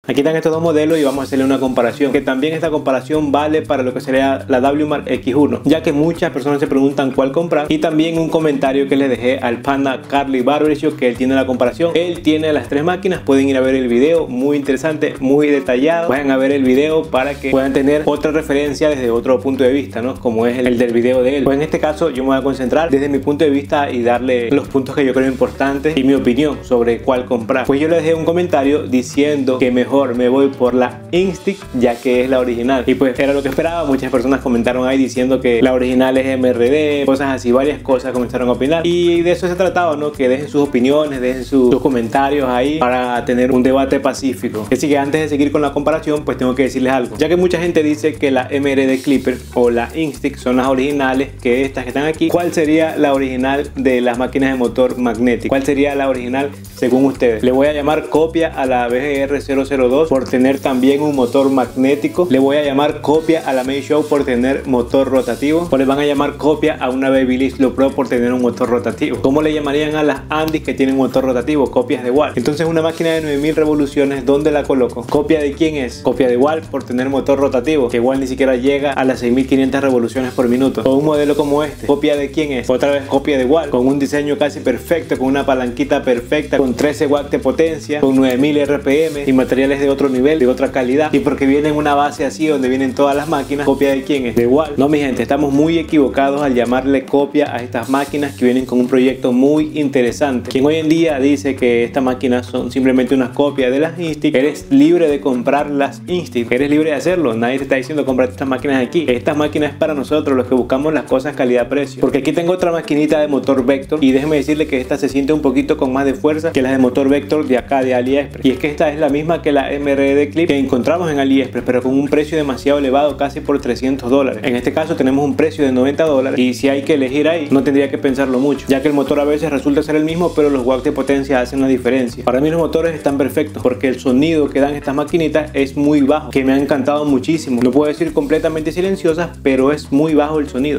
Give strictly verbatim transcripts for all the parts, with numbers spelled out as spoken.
Aquí están estos dos modelos y vamos a hacerle una comparación, que también esta comparación vale para lo que sería la W Mark X uno, ya que muchas personas se preguntan cuál comprar. Y también un comentario que le dejé al Panda Carly Barbershop, que él tiene la comparación, él tiene las tres máquinas. Pueden ir a ver el video, muy interesante, muy detallado. Vayan a ver el video para que puedan tener otra referencia desde otro punto de vista, ¿no? Como es el del video de él. Pues en este caso yo me voy a concentrar desde mi punto de vista y darle los puntos que yo creo importantes y mi opinión sobre cuál comprar. Pues yo le dejé un comentario diciendo que mejor me voy por la Instinct, ya que es la original, y pues era lo que esperaba. Muchas personas comentaron ahí diciendo que la original es M R D, cosas así, varias cosas comenzaron a opinar, y de eso se trataba, ¿no? Que dejen sus opiniones, dejen sus, sus comentarios ahí para tener un debate pacífico. Así que antes de seguir con la comparación, pues tengo que decirles algo, ya que mucha gente dice que la M R D Clipper o la Instinct son las originales, que estas que están aquí. ¿Cuál sería la original de las máquinas de motor magnético? ¿Cuál sería la original según ustedes? Le voy a llamar copia a la B G R cero cero dos por tener también un motor magnético. Le voy a llamar copia a la Meishow por tener motor rotativo. O le van a llamar copia a una Babyliss Low Pro por tener un motor rotativo. ¿Cómo le llamarían a las Andis que tienen motor rotativo? Copias de Wal. Entonces una máquina de nueve mil revoluciones, ¿dónde la coloco? ¿Copia de quién es? Copia de Wal por tener motor rotativo, que Wal ni siquiera llega a las seis mil quinientas revoluciones por minuto. O un modelo como este, ¿copia de quién es? Otra vez copia de Wal, con un diseño casi perfecto, con una palanquita perfecta, con trece watts de potencia, con nueve mil R P M y materiales de otro nivel, de otra calidad. Y porque viene en una base así donde vienen todas las máquinas, ¿copia de quién es? De Wal. No, mi gente, estamos muy equivocados al llamarle copia a estas máquinas que vienen con un proyecto muy interesante. Quien hoy en día dice que estas máquinas son simplemente una copia de las Instinct, eres libre de comprar las Instinct, eres libre de hacerlo. Nadie te está diciendo comprar estas máquinas aquí. Esta máquina es para nosotros, los que buscamos las cosas calidad-precio. Porque aquí tengo otra maquinita de motor Vector y déjeme decirle que esta se siente un poquito con más de fuerza que las de motor Vector de acá de AliExpress. Y es que esta es la misma que la M R D Clip que encontramos en AliExpress, pero con un precio demasiado elevado, casi por trescientos dólares. En este caso tenemos un precio de noventa dólares, y si hay que elegir ahí, no tendría que pensarlo mucho, ya que el motor a veces resulta ser el mismo, pero los watts de potencia hacen la diferencia. Para mí los motores están perfectos, porque el sonido que dan estas maquinitas es muy bajo, que me ha encantado muchísimo. No puedo decir completamente silenciosas, pero es muy bajo el sonido.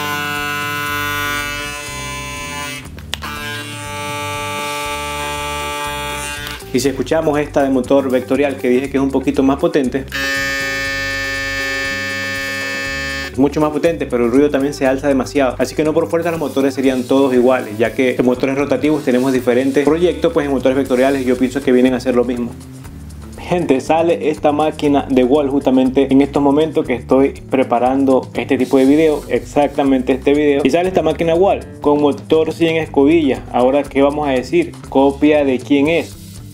Y si escuchamos esta de motor vectorial, que dije que es un poquito más potente, mucho más potente, pero el ruido también se alza demasiado. Así que no por fuerza los motores serían todos iguales, ya que en motores rotativos tenemos diferentes proyectos, pues en motores vectoriales yo pienso que vienen a hacer lo mismo. Gente, sale esta máquina de Wal justamente en estos momentos que estoy preparando este tipo de video, exactamente este video, y sale esta máquina Wal con motor sin escobilla. Ahora, ¿qué vamos a decir? ¿Copia de quién es?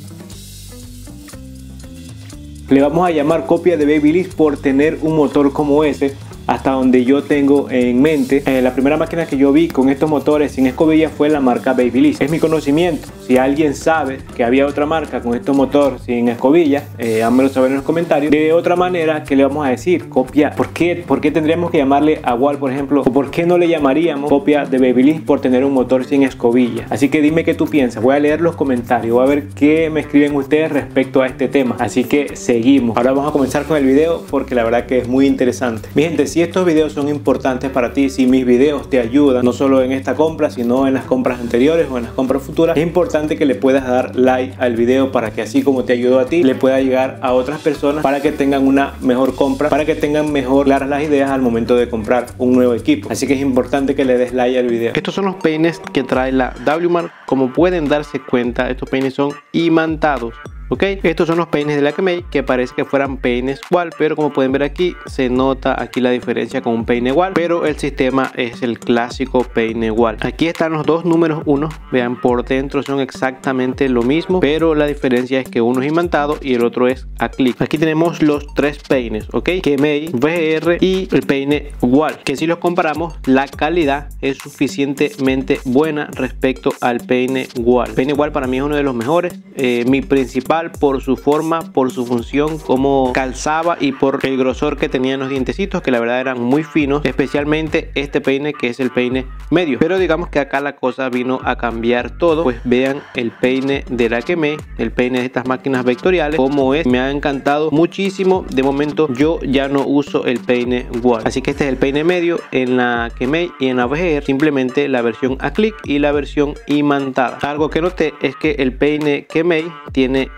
Le vamos a llamar copia de Babyliss por tener un motor como ese. Hasta donde yo tengo en mente, eh, la primera máquina que yo vi con estos motores sin escobilla fue la marca Babyliss. Es mi conocimiento. Si alguien sabe que había otra marca con estos motores sin escobilla, eh, háganmelo saber en los comentarios. De otra manera, ¿qué le vamos a decir? Copia. ¿Por qué? ¿Por qué tendríamos que llamarle a Wal, por ejemplo? ¿O por qué no le llamaríamos copia de Babyliss por tener un motor sin escobilla? Así que dime qué tú piensas. Voy a leer los comentarios, voy a ver qué me escriben ustedes respecto a este tema. Así que seguimos. Ahora vamos a comenzar con el video, porque la verdad que es muy interesante. Mi gente, si estos videos son importantes para ti, si mis videos te ayudan no solo en esta compra, sino en las compras anteriores o en las compras futuras, es importante que le puedas dar like al video, para que así como te ayudó a ti, le pueda llegar a otras personas, para que tengan una mejor compra, para que tengan mejor claras las ideas al momento de comprar un nuevo equipo. Así que es importante que le des like al video. Estos son los peines que trae la W Mark. Como pueden darse cuenta, estos peines son imantados. Ok, estos son los peines de la Kemei, que parece que fueran peines Wal, pero como pueden ver aquí, se nota aquí la diferencia con un peine Wal, pero el sistema es el clásico peine Wal. Aquí están los dos números uno, vean, por dentro son exactamente lo mismo, pero la diferencia es que uno es imantado y el otro es a clic. Aquí tenemos los tres peines, ok, Kemei, V G R y el peine Wal, que si los comparamos, la calidad es suficientemente buena respecto al peine Wal. El peine Wal para mí es uno de los mejores, eh, mi principal por su forma, por su función, cómo calzaba y por el grosor que tenían los dientecitos, que la verdad eran muy finos, especialmente este peine que es el peine medio. Pero digamos que acá la cosa vino a cambiar todo, pues vean el peine de la Kemei, el peine de estas máquinas vectoriales, como es, me ha encantado muchísimo. De momento yo ya no uso el peine Wal, así que este es el peine medio en la Kemei, y en la V G R simplemente la versión a clic y la versión imantada. Algo que noté es que el peine Kemei tiene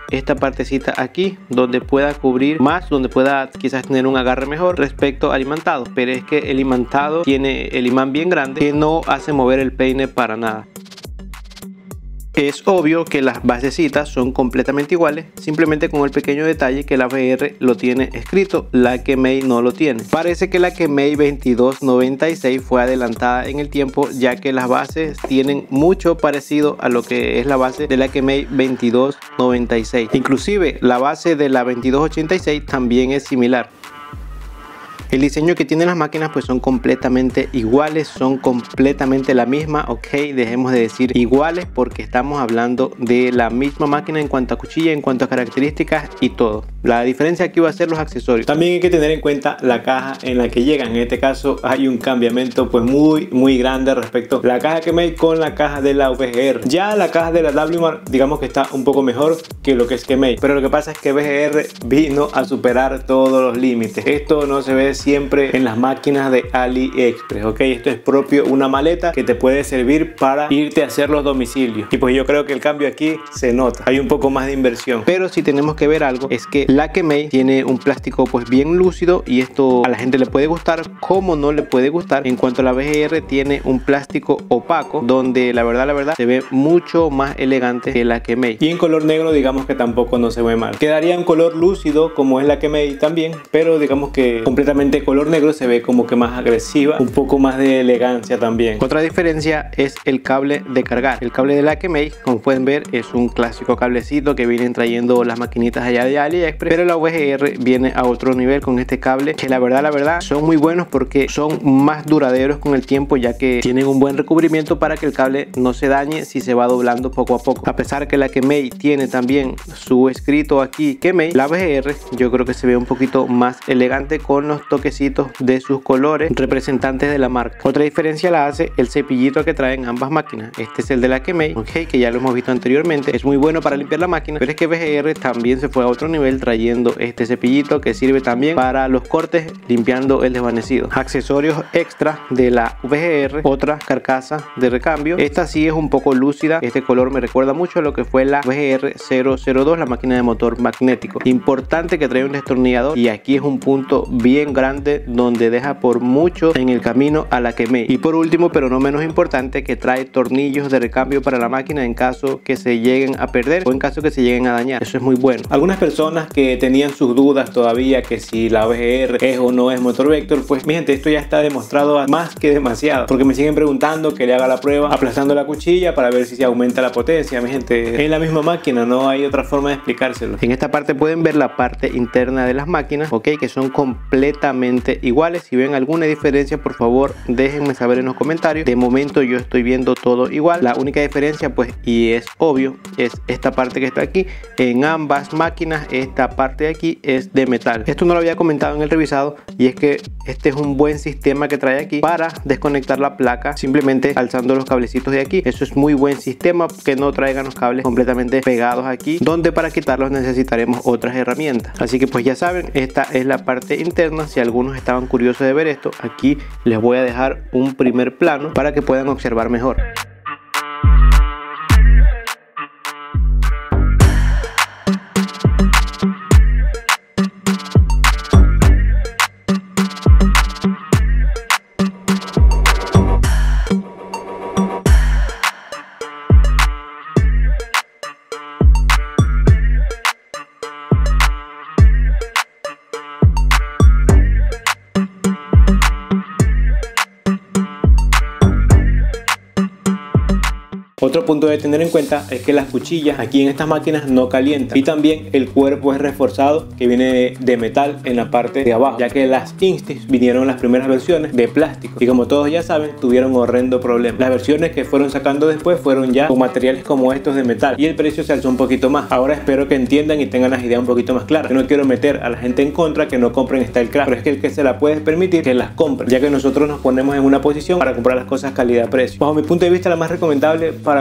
esta partecita aquí donde pueda cubrir más, donde pueda quizás tener un agarre mejor respecto al imantado, pero es que el imantado tiene el imán bien grande que no hace mover el peine para nada. Es obvio que las basecitas son completamente iguales, simplemente con el pequeño detalle que la V R lo tiene escrito, la Kemei no lo tiene. Parece que la Kemei veintidós noventa y seis fue adelantada en el tiempo, ya que las bases tienen mucho parecido a lo que es la base de la Kemei veintidós noventa y seis. Inclusive la base de la veintidós ochenta y seis también es similar. El diseño que tienen las máquinas pues son completamente iguales, son completamente la misma, ok, dejemos de decir iguales porque estamos hablando de la misma máquina en cuanto a cuchilla, en cuanto a características y todo. La diferencia aquí va a ser los accesorios. También hay que tener en cuenta la caja en la que llegan. En este caso hay un cambiamiento pues muy muy grande respecto a la caja Kemei con la caja de la V G R. Ya la caja de la W Mark digamos que está un poco mejor que lo que es Kemei, pero lo que pasa es que V G R vino a superar todos los límites. Esto no se ve siempre en las máquinas de AliExpress, ok, esto es propio una maleta que te puede servir para irte a hacer los domicilios, y pues yo creo que el cambio aquí se nota, hay un poco más de inversión. Pero si tenemos que ver algo es que la Kemei tiene un plástico pues bien lúcido, y esto a la gente le puede gustar como no le puede gustar. En cuanto a la V G R, tiene un plástico opaco donde la verdad la verdad se ve mucho más elegante que la Kemei, y en color negro digamos que tampoco no se ve mal. Quedaría en color lúcido como es la Kemei también, pero digamos que completamente color negro se ve como que más agresiva, un poco más de elegancia también. Otra diferencia es el cable de cargar. El cable de la Kemei, como pueden ver, es un clásico cablecito que vienen trayendo las maquinitas allá de AliExpress, pero la V G R viene a otro nivel con este cable, que la verdad la verdad son muy buenos porque son más duraderos con el tiempo, ya que tienen un buen recubrimiento para que el cable no se dañe si se va doblando poco a poco. A pesar que la Kemei tiene también su escrito aquí Kemei, la V G R yo creo que se ve un poquito más elegante con los toquecitos de sus colores representantes de la marca. Otra diferencia la hace el cepillito que traen ambas máquinas. Este es el de la Kemei, ok, que ya lo hemos visto anteriormente, es muy bueno para limpiar la máquina, pero es que V G R también se fue a otro nivel trayendo este cepillito que sirve también para los cortes, limpiando el desvanecido. Accesorios extra de la V G R, otra carcasa de recambio. Esta sí es un poco lúcida, este color me recuerda mucho a lo que fue la V G R cero cero dos, la máquina de motor magnético. Importante que trae un destornillador, y aquí es un punto bien grande donde deja por mucho en el camino a la Kemei. Y por último, pero no menos importante, que trae tornillos de recambio para la máquina en caso que se lleguen a perder o en caso que se lleguen a dañar. Eso es muy bueno. Algunas personas que tenían sus dudas todavía que si la V G R es o no es motor Vector, pues mi gente, esto ya está demostrado más que demasiado, porque me siguen preguntando que le haga la prueba aplastando la cuchilla para ver si se aumenta la potencia. Mi gente, es la misma máquina, no hay otra forma de explicárselo. En esta parte pueden ver la parte interna de las máquinas, ok, que son completamente iguales. Si ven alguna diferencia, por favor déjenme saber en los comentarios. De momento yo estoy viendo todo igual. La única diferencia, pues, y es obvio, es esta parte que está aquí. En ambas máquinas esta parte de aquí es de metal. Esto no lo había comentado en el revisado, y es que este es un buen sistema que trae aquí para desconectar la placa simplemente alzando los cablecitos de aquí. Eso es muy buen sistema, que no traigan los cables completamente pegados aquí, donde para quitarlos necesitaremos otras herramientas. Así que pues ya saben, esta es la parte interna. Si algunos estaban curiosos de ver esto, aquí les voy a dejar un primer plano para que puedan observar mejor. Otro punto de tener en cuenta es que las cuchillas aquí en estas máquinas no calientan, y también el cuerpo es reforzado, que viene de metal en la parte de abajo, ya que las Instinct vinieron las primeras versiones de plástico, y como todos ya saben, tuvieron horrendo problema. Las versiones que fueron sacando después fueron ya con materiales como estos de metal, y el precio se alzó un poquito más. Ahora espero que entiendan y tengan las ideas un poquito más claras. Yo no quiero meter a la gente en contra que no compren Stylecraft, pero es que el que se la puede permitir que las compre, ya que nosotros nos ponemos en una posición para comprar las cosas calidad-precio. Bajo mi punto de vista, la más recomendable para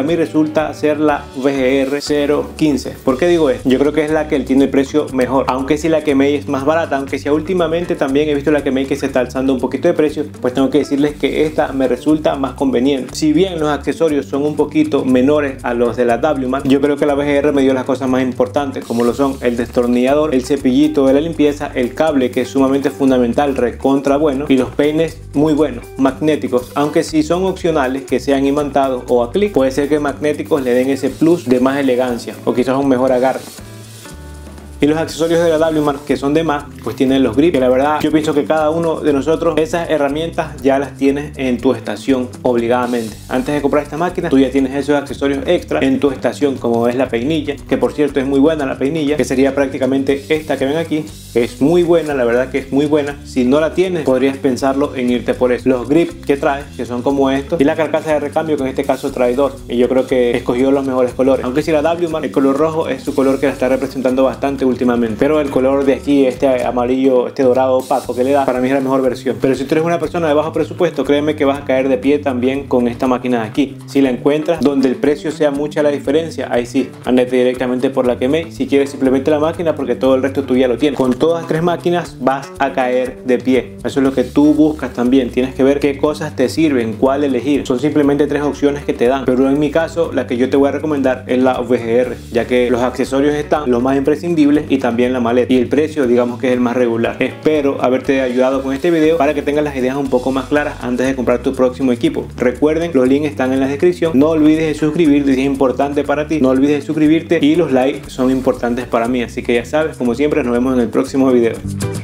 mí resulta ser la V G R cero quince. ¿Por qué digo esto? Yo creo que es la que tiene el precio mejor, aunque si la Kemei es más barata, aunque si últimamente también he visto la Kemei que se está alzando un poquito de precio, pues tengo que decirles que esta me resulta más conveniente. Si bien los accesorios son un poquito menores a los de la W Mark, yo creo que la V G R me dio las cosas más importantes, como lo son el destornillador, el cepillito de la limpieza, el cable que es sumamente fundamental, recontra bueno, y los peines muy buenos, magnéticos, aunque si son opcionales que sean imantados o a clic, puede ser que magnéticos le den ese plus de más elegancia o quizás un mejor agarre. Y los accesorios de la W Mark que son de más, pues tienen los grips, que la verdad yo pienso que cada uno de nosotros esas herramientas ya las tienes en tu estación obligadamente. Antes de comprar esta máquina tú ya tienes esos accesorios extra en tu estación, como es la peinilla, que por cierto es muy buena la peinilla, que sería prácticamente esta que ven aquí. Es muy buena, la verdad que es muy buena. Si no la tienes podrías pensarlo en irte por eso. Los grips que trae, que son como estos, y la carcasa de recambio que en este caso trae dos, y yo creo que escogió los mejores colores, aunque si la W Mark el color rojo es su color que la está representando bastante últimamente, pero el color de aquí, este amarillo, este dorado opaco que le da, para mí es la mejor versión. Pero si tú eres una persona de bajo presupuesto, créeme que vas a caer de pie también con esta máquina de aquí. Si la encuentras donde el precio sea mucha la diferencia, ahí sí, andate directamente por la Kemei. Si quieres simplemente la máquina, porque todo el resto tú ya lo tienes. Con todas las tres máquinas vas a caer de pie. Eso es lo que tú buscas también. Tienes que ver qué cosas te sirven, cuál elegir. Son simplemente tres opciones que te dan, pero en mi caso la que yo te voy a recomendar es la V G R, ya que los accesorios están los más imprescindibles y también la maleta, y el precio digamos que es el más regular. Espero haberte ayudado con este video para que tengas las ideas un poco más claras antes de comprar tu próximo equipo. Recuerden, los links están en la descripción. No olvides de suscribirte si es importante para ti. No olvides de suscribirte y los likes son importantes para mí. Así que ya sabes, como siempre, nos vemos en el próximo video.